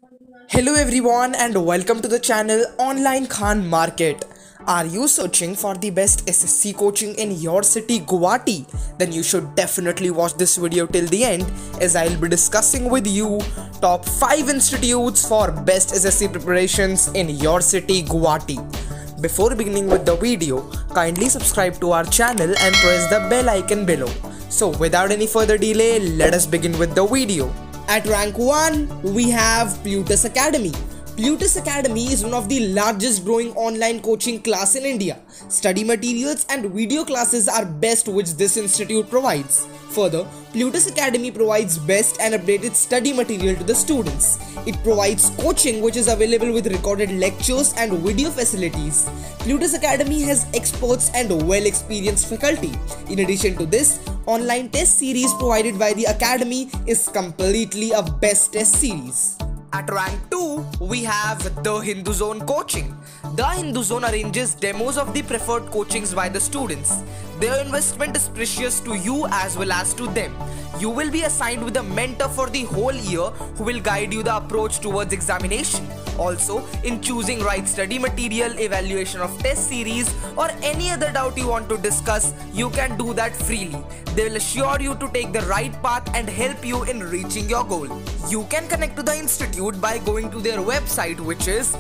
Hello everyone and welcome to the channel Online Khan Market. Are you searching for the best SSC coaching in your city Guwahati? Then you should definitely watch this video till the end as I'll be discussing with you top 5 institutes for best SSC preparations in your city Guwahati. Before beginning with the video, kindly subscribe to our channel and press the bell icon below. So without any further delay, let us begin with the video. At rank 1, we have Plutus Academy. Plutus Academy is one of the largest growing online coaching class in India. Study materials and video classes are best which this institute provides. Further, Plutus Academy provides best and updated study material to the students. It provides coaching which is available with recorded lectures and video facilities. Plutus Academy has experts and well-experienced faculty. In addition to this, online test series provided by the Academy is completely a best test series. At rank 2, we have The Hindu Zone Coaching. The Hindu Zone arranges demos of the preferred coachings by the students. Their investment is precious to you as well as to them. You will be assigned with a mentor for the whole year who will guide you the approach towards examination. Also, in choosing right study material, evaluation of test series or any other doubt you want to discuss, you can do that freely. They will assure you to take the right path and help you in reaching your goal. You can connect to the institute by going to their website, which is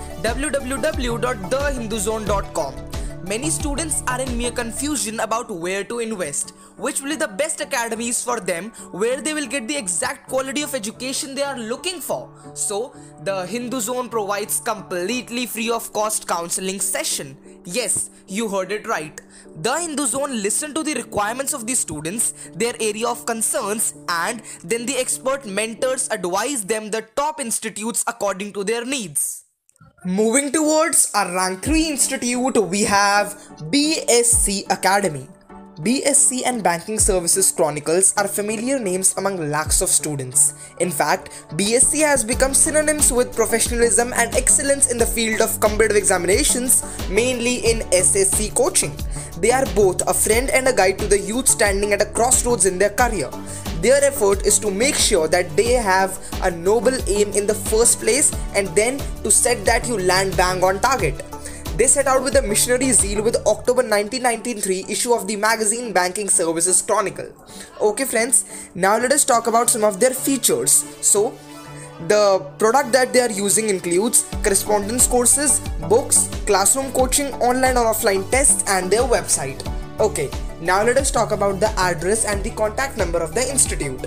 www.thehinduzone.com. Many students are in mere confusion about where to invest, which will be the best academies for them, where they will get the exact quality of education they are looking for. So, the Hindu Zone provides completely free of cost counseling session. Yes, you heard it right. The Hindu Zone listen to the requirements of the students, their area of concerns, and then the expert mentors advise them the top institutes according to their needs. Moving towards our rank 3 institute, we have BSc Academy. BSc and Banking Services Chronicles are familiar names among lakhs of students. In fact, BSc has become synonyms with professionalism and excellence in the field of competitive examinations, mainly in SSC coaching. They are both a friend and a guide to the youth standing at a crossroads in their career. Their effort is to make sure that they have a noble aim in the first place and then to set that you land bang on target. They set out with a missionary zeal with October 1993 issue of the magazine Banking Services Chronicle. Okay friends, now let us talk about some of their features. So, the product that they are using includes correspondence courses, books, classroom coaching, online or offline tests and their website. Okay, now let us talk about the address and the contact number of the institute.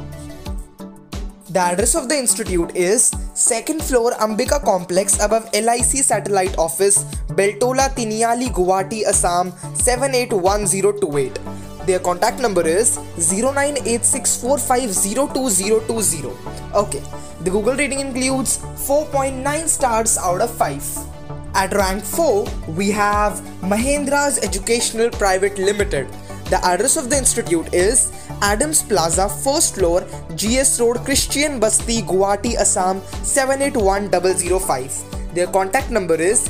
The address of the institute is 2nd floor Ambika Complex above LIC Satellite Office, Beltola, Tiniali, Guwahati, Assam 781028. Their contact number is 098645022020. Okay, the Google rating includes 4.9 stars out of 5. At rank 4, we have Mahendra's Educational Private Limited. The address of the institute is Adams Plaza, 1st floor, GS Road, Christian Basti, Guwahati, Assam 781005. Their contact number is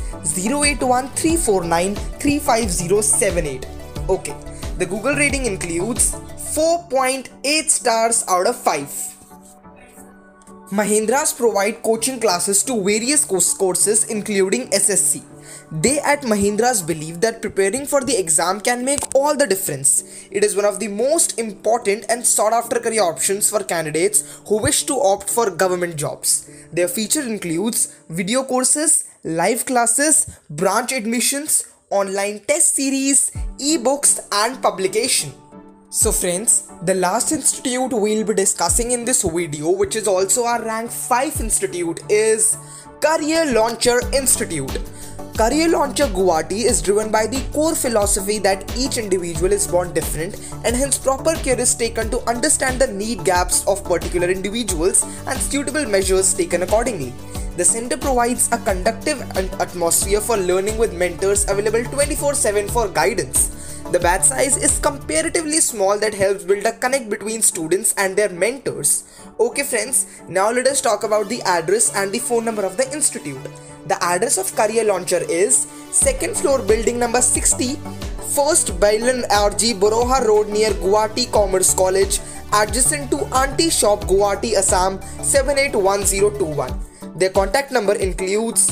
0813493578. Okay, the Google rating includes 4.8 stars out of 5. Mahendras provide coaching classes to various courses including SSC. They at Mahendras believe that preparing for the exam can make all the difference. It is one of the most important and sought after career options for candidates who wish to opt for government jobs. Their feature includes video courses, live classes, branch admissions, online test series, e-books and publication. So friends, the last institute we'll be discussing in this video, which is also our rank 5 institute, is Career Launcher Institute. Career Launcher Guwahati is driven by the core philosophy that each individual is born different and hence proper care is taken to understand the need gaps of particular individuals and suitable measures taken accordingly. The center provides a conducive atmosphere for learning with mentors available 24/7 for guidance. The batch size is comparatively small that helps build a connect between students and their mentors. Okay friends, now let us talk about the address and the phone number of the institute. The address of Career Launcher is 2nd floor building number 60, 1st Bailan RG Boroha Road near Guwahati Commerce College, adjacent to Auntie Shop, Guwahati, Assam 781021. Their contact number includes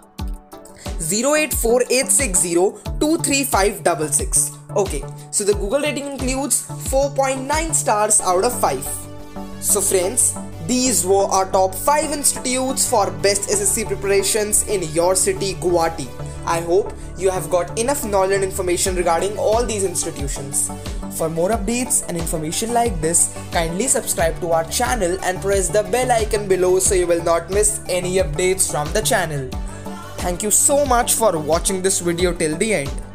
084860235566. Okay, so the Google rating includes 4.9 stars out of 5. So friends, these were our top 5 institutes for best SSC preparations in your city, Guwahati. I hope you have got enough knowledge and information regarding all these institutions. For more updates and information like this, kindly subscribe to our channel and press the bell icon below so you will not miss any updates from the channel. Thank you so much for watching this video till the end.